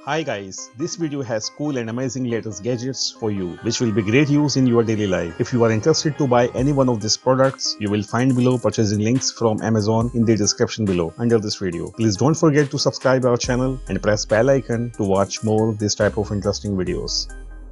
Hi guys, this video has cool and amazing latest gadgets for you, which will be great use in your daily life. If you are interested to buy any one of these products, you will find below purchasing links from Amazon in the description below under this video. Please don't forget to subscribe our channel and press bell icon to watch more this type of interesting videos.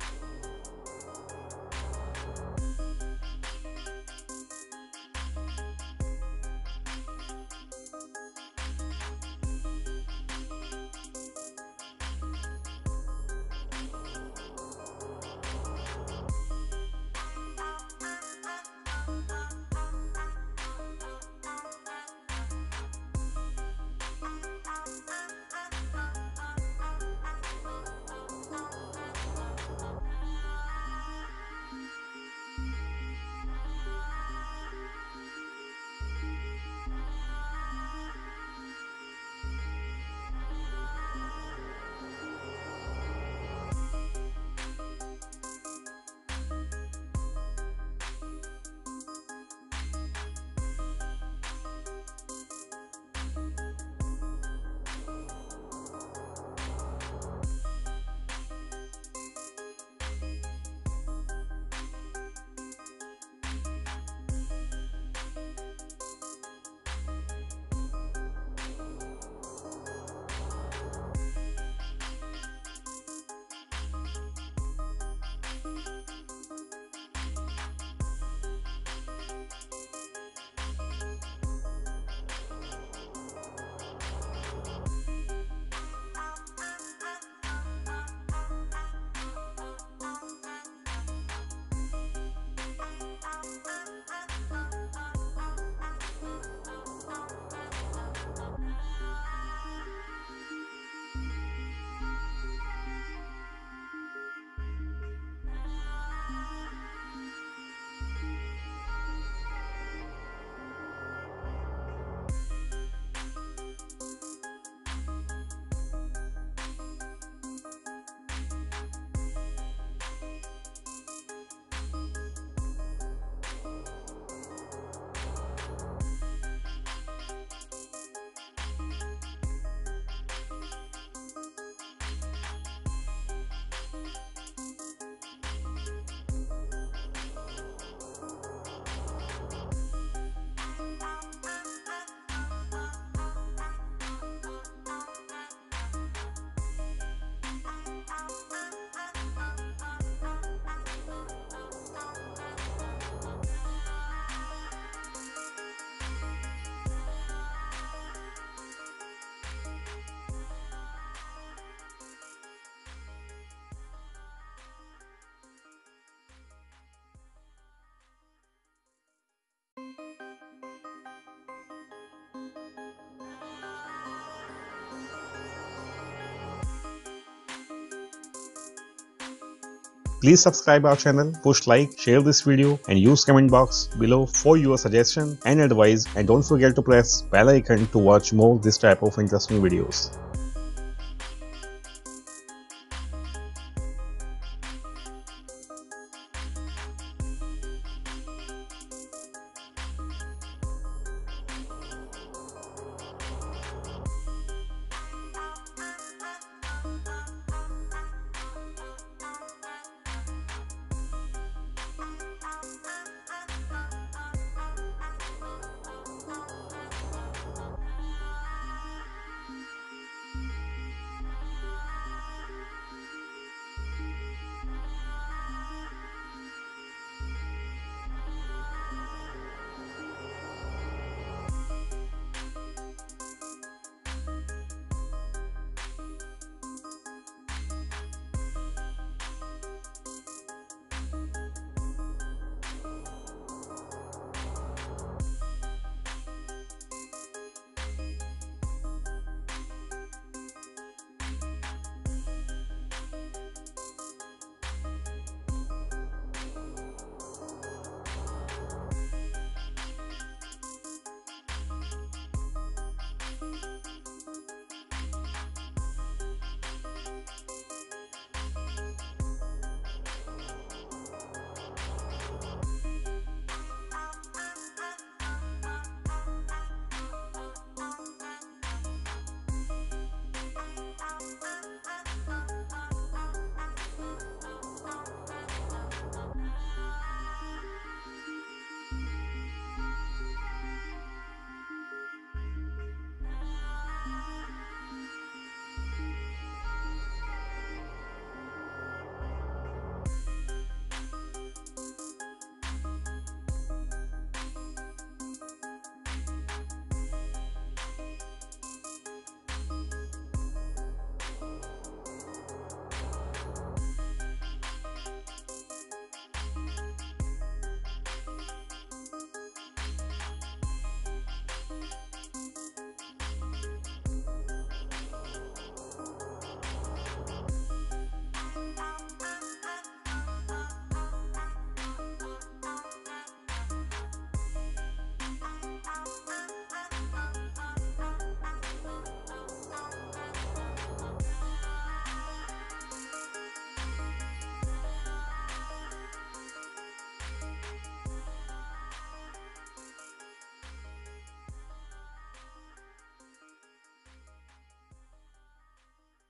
Please subscribe our channel, push like, share this video and use comment box below for your suggestion and advice, and don't forget to press bell icon to watch more this type of interesting videos.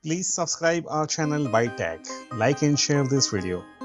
Please subscribe our channel by tag, like and share this video.